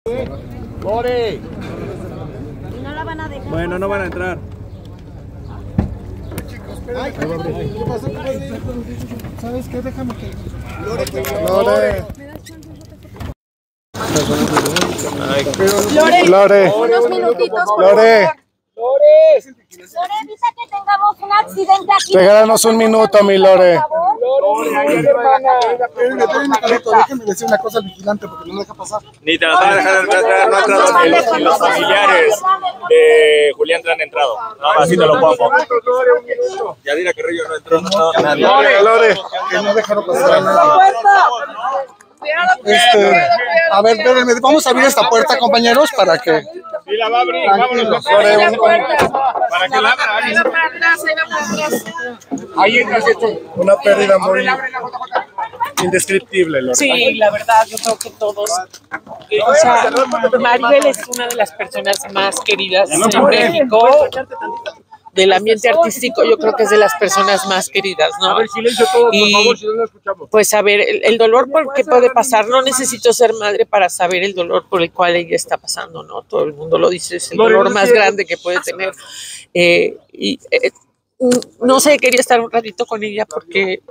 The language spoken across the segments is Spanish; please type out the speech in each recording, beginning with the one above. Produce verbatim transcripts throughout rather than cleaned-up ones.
¡Lore! No la van a dejar. Bueno, no van a entrar. Ay, ¿qué pasó? ¿Sabes qué? Déjame que... Lore. Lore, Lore. unos minutitos, por Lore. favor. Lore, evita que tengamos un accidente aquí. Regálanos un minuto, mi Lore. Déjame decir una cosa al vigilante porque no me deja pasar. Ni te las van a dejar entrar, no han entrado ni los familiares de Julián te han entrado. No, así te lo pongo. Ya dirá que Río no entró, no, nadie. Lore, Lore. Que no dejaron pasar a nadie. Este, a ver, espérenme, vamos a abrir esta puerta, compañeros, para que... Sí, la va a abrir, vámonos. Lore, un- Para que la abra. Ahí entras esto. Una pérdida muy indescriptible, Lore. Sí, la verdad, yo creo que todos. eh, O sea, Maribel es una de las personas más queridas en México. Del ambiente artístico, yo creo que es de las personas más queridas, ¿no? Y pues a ver, el, el dolor por que puede pasar, no necesito ser madre para saber el dolor por el cual ella está pasando, ¿no? Todo el mundo lo dice, es el dolor más grande que puede tener. Eh, y eh, no sé, quería estar un ratito con ella porque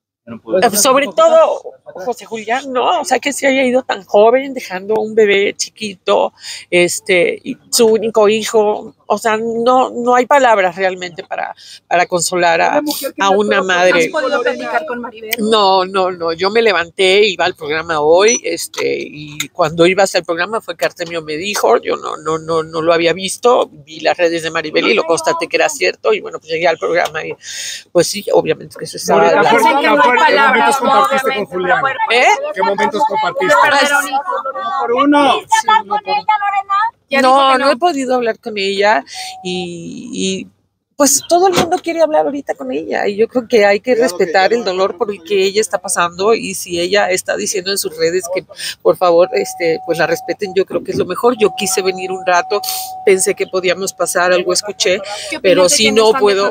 sobre todo José Julián, no, o sea, que se haya ido tan joven, dejando un bebé chiquito, este, y su único hijo, o sea, no, no hay palabras realmente para, para consolar a, a una madre. ¿Has podido platicar con Maribel? No, no, no, yo me levanté, iba al programa hoy, este, y cuando iba hasta el programa fue que Artemio me dijo, yo no, no, no, no lo había visto, vi las redes de Maribel y lo constaté que era cierto, y bueno, pues llegué al programa y pues sí, obviamente que se estaba... Dicen que no hay ¿Qué momentos palabras, compartiste con Julián? ¿Eh? ¿Qué momentos compartiste? Por uno. ¿Pudiste hablar con ella, Lorena? Ya dijo No, que no he podido hablar con ella y, y, pues todo el mundo quiere hablar ahorita con ella y yo creo que hay que respetar el dolor por el que ella está pasando y si ella está diciendo en sus redes que por favor este, pues la respeten, yo creo que es lo mejor. Yo quise venir un rato, pensé que podíamos pasar, algo escuché, pero si no puedo...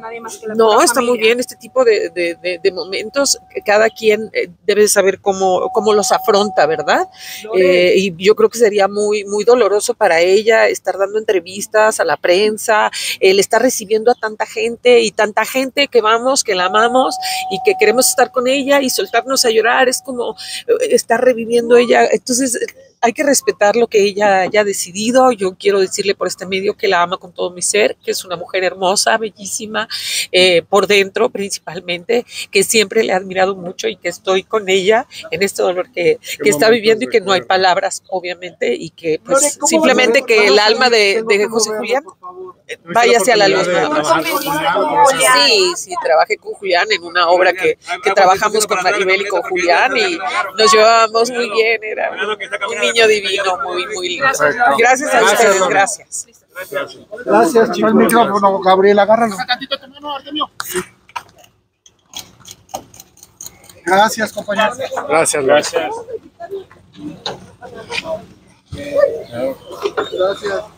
No, está muy bien este tipo de, de, de, de momentos, cada quien debe saber cómo, cómo los afronta, ¿verdad? Eh, y yo creo que sería muy, muy doloroso para ella estar dando entrevistas a la prensa, el estar recibiendo a tanta gente y tanta gente que vamos, que la amamos y que queremos estar con ella y soltarnos a llorar, es como estar reviviendo ella. Entonces hay que respetar lo que ella haya decidido. Yo quiero decirle por este medio que la ama con todo mi ser, que es una mujer hermosa, bellísima, eh, por dentro principalmente, que siempre le he admirado mucho y que estoy con ella en este dolor que, que está viviendo y que no hay palabras, obviamente, y que pues simplemente que el alma de, de José Julián vaya hacia la luz nada más. Sí, sí, trabajé con Julián en una obra que, que trabajamos con Maribel y con Julián y nos llevábamos muy bien, era un niño divino, muy, muy lindo. Gracias a ustedes, gracias. Gracias, chicos. El micrófono, Gabriel, agárralo. Gracias, compañero. Gracias, gracias. Gracias.